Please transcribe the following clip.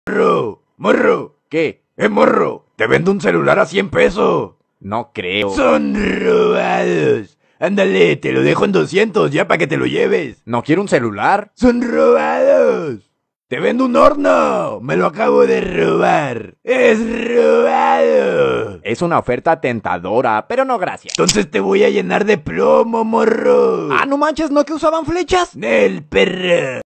Morro, morro. ¿Qué? Morro, te vendo un celular a 100 pesos. No creo. Son robados. Ándale, te lo dejo en 200 ya para que te lo lleves. No quiero un celular. Son robados. Te vendo un horno. Me lo acabo de robar. Es robado. Es una oferta tentadora, pero no gracias. Entonces te voy a llenar de plomo, morro. Ah, no manches, ¿no que usaban flechas? Nel, perra.